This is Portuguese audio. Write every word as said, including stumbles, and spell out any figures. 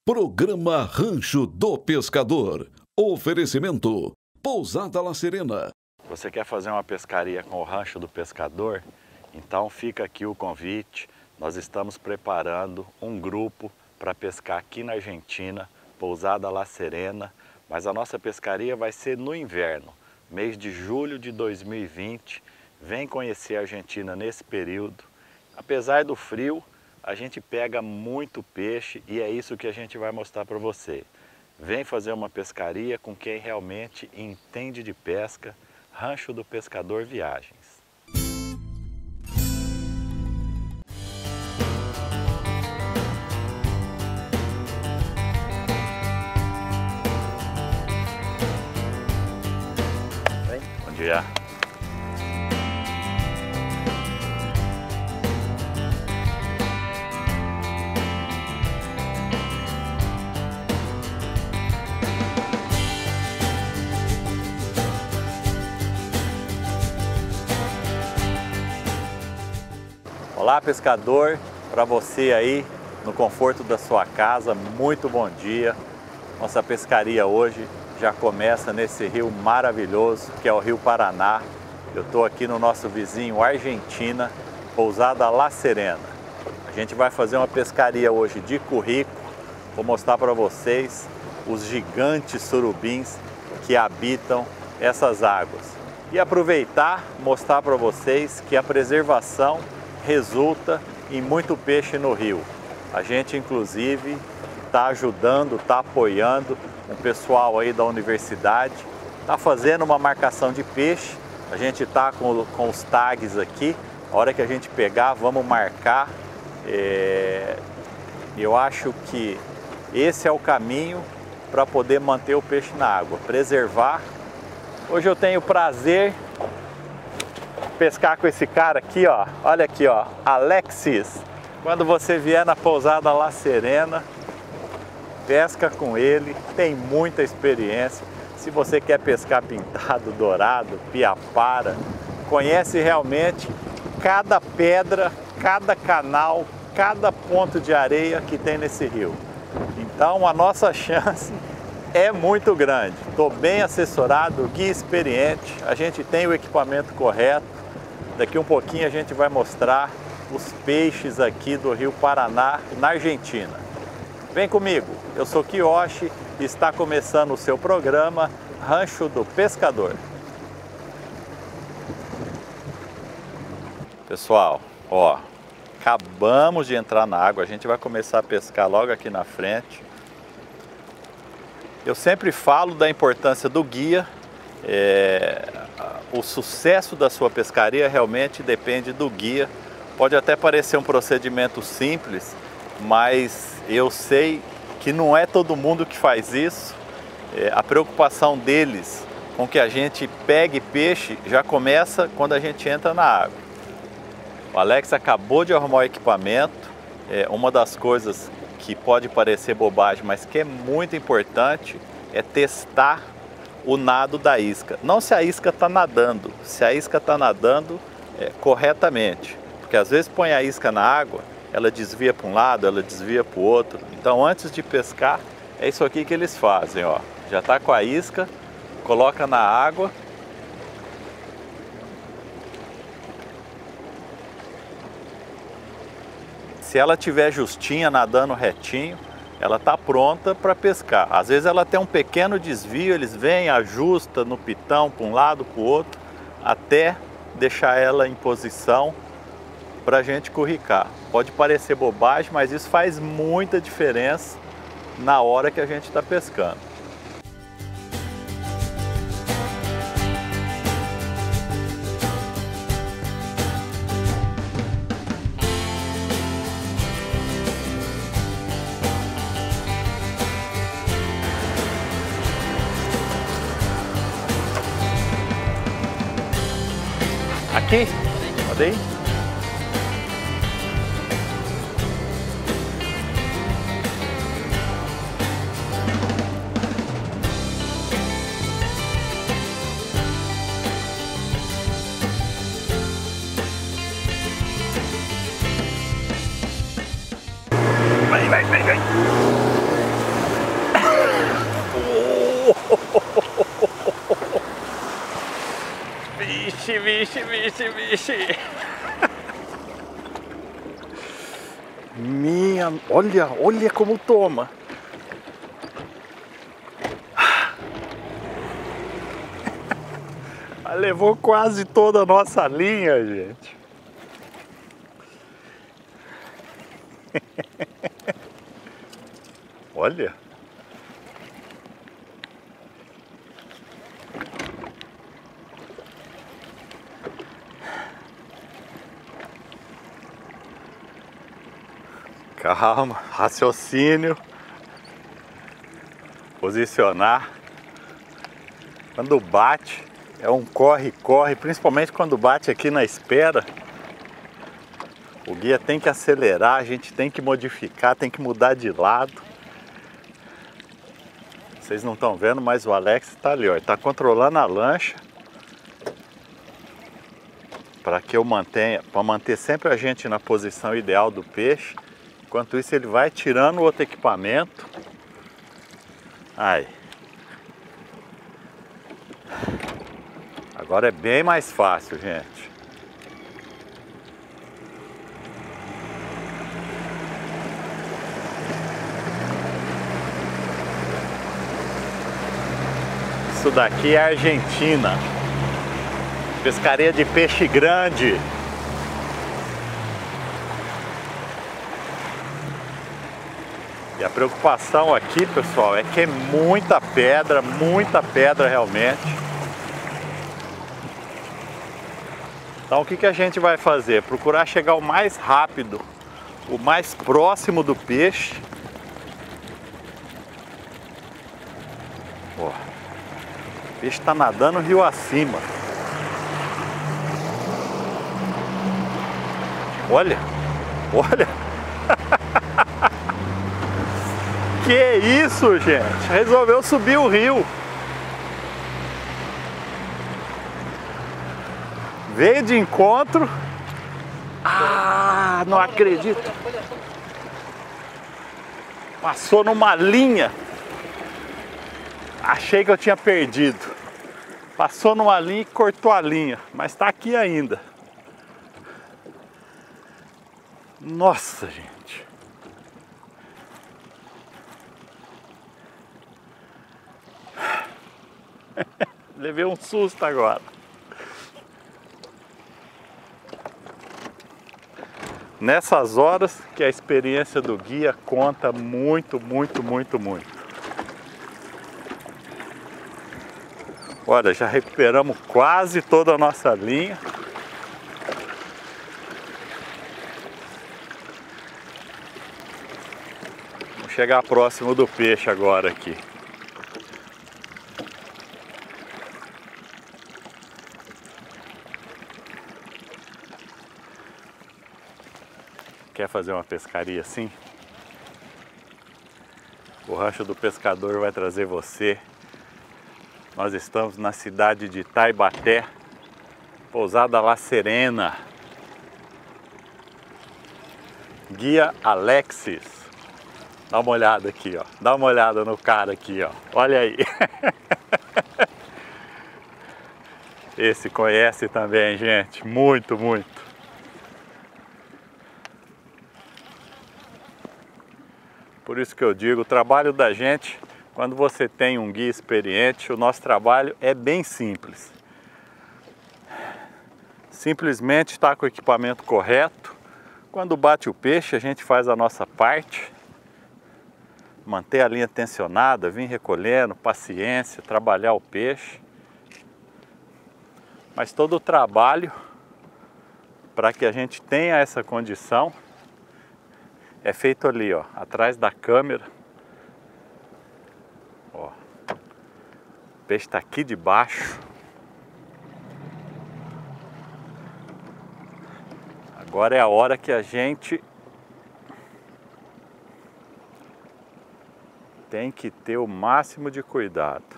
Programa Rancho do Pescador. Oferecimento: Pousada La Serena. Você quer fazer uma pescaria com o Rancho do Pescador? Então fica aqui o convite. Nós estamos preparando um grupo para pescar aqui na Argentina, Pousada La Serena, mas a nossa pescaria vai ser no inverno, mês de julho de dois mil e vinte. Vem conhecer a Argentina nesse período. Apesar do frio, a gente pega muito peixe e é isso que a gente vai mostrar para você. Vem fazer uma pescaria com quem realmente entende de pesca. Rancho do Pescador Viagens. Bom dia. Olá, pescador, para você aí no conforto da sua casa, muito bom dia. Nossa pescaria hoje já começa nesse rio maravilhoso que é o Rio Paraná. Eu estou aqui no nosso vizinho Argentina, Pousada La Serena. A gente vai fazer uma pescaria hoje de currico. Vou mostrar para vocês os gigantes surubins que habitam essas águas. E aproveitar, mostrar para vocês que a preservação resulta em muito peixe no rio. A gente inclusive está ajudando, está apoiando um pessoal aí da universidade, está fazendo uma marcação de peixe. A gente está com, com os tags aqui, a hora que a gente pegar vamos marcar. É... Eu acho que esse é o caminho para poder manter o peixe na água, preservar. Hoje eu tenho o prazer pescar com esse cara aqui, ó. Olha aqui, ó, Alexis. Quando você vier na Pousada La Serena, pesca com ele, tem muita experiência. Se você quer pescar pintado, dourado, piapara, conhece realmente cada pedra, cada canal, cada ponto de areia que tem nesse rio. Então a nossa chance é muito grande. Estou bem assessorado, guia experiente, a gente tem o equipamento correto. Daqui um pouquinho a gente vai mostrar os peixes aqui do Rio Paraná, na Argentina. Vem comigo, eu sou Kiyoshi e está começando o seu programa Rancho do Pescador. Pessoal, ó, acabamos de entrar na água, a gente vai começar a pescar logo aqui na frente. Eu sempre falo da importância do guia. É... O sucesso da sua pescaria realmente depende do guia. Pode até parecer um procedimento simples, mas eu sei que não é todo mundo que faz isso. É, a preocupação deles com que a gente pegue peixe já começa quando a gente entra na água. O Alex acabou de arrumar o equipamento. É, uma das coisas que pode parecer bobagem, mas que é muito importante, é testar o nado da isca. Não se a isca está nadando, se a isca está nadando é, corretamente. Porque às vezes põe a isca na água, ela desvia para um lado, ela desvia para o outro. Então antes de pescar, é isso aqui que eles fazem, ó. Já está com a isca, coloca na água. Se ela tiver justinha, nadando retinho, ela está pronta para pescar. Às vezes ela tem um pequeno desvio, eles vêm, ajustam no pitão para um lado, para o outro, até deixar ela em posição para a gente curricar. Pode parecer bobagem, mas isso faz muita diferença na hora que a gente está pescando. Aqui? Pode ir? Vem, vem, vem, vem! vixe, vixe, vixe, vixe. Minha, olha, olha como toma. Levou quase toda a nossa linha, gente. Olha. Calma, raciocínio. Posicionar. Quando bate, é um corre-corre, principalmente quando bate aqui na espera. O guia tem que acelerar, a gente tem que modificar, tem que mudar de lado. Vocês não estão vendo, mas o Alex está ali, ó, ele está controlando a lancha para que eu mantenha, para manter sempre a gente na posição ideal do peixe. Enquanto isso, ele vai tirando o outro equipamento. Aí. Agora é bem mais fácil, gente. Isso daqui é Argentina. Pescaria de peixe grande. E a preocupação aqui, pessoal, é que é muita pedra, muita pedra realmente. Então o que que a gente vai fazer? Procurar chegar o mais rápido, o mais próximo do peixe. Ó, o peixe está nadando rio acima. Olha, olha. Que isso, gente? Resolveu subir o rio. Veio de encontro. Ah, não acredito. Passou numa linha. Achei que eu tinha perdido. Passou numa linha e cortou a linha. Mas tá aqui ainda. Nossa, gente. Levei um susto agora. Nessas horas que a experiência do guia conta muito, muito, muito, muito. Olha, já recuperamos quase toda a nossa linha. Vamos chegar próximo do peixe agora aqui. Quer fazer uma pescaria assim? O Rancho do Pescador vai trazer você. Nós estamos na cidade de Taibaté, Pousada La Serena. Guia Alexis. Dá uma olhada aqui, ó. Dá uma olhada no cara aqui, ó. Olha aí. Esse conhece também, gente. Muito, muito. Por isso que eu digo, o trabalho da gente, quando você tem um guia experiente, o nosso trabalho é bem simples. Simplesmente estar com o equipamento correto. Quando bate o peixe, a gente faz a nossa parte. Manter a linha tensionada, vir recolhendo, paciência, trabalhar o peixe. Mas todo o trabalho, para que a gente tenha essa condição, é feito ali, ó, atrás da câmera. Ó, o peixe está aqui debaixo. Agora é a hora que a gente tem que ter o máximo de cuidado.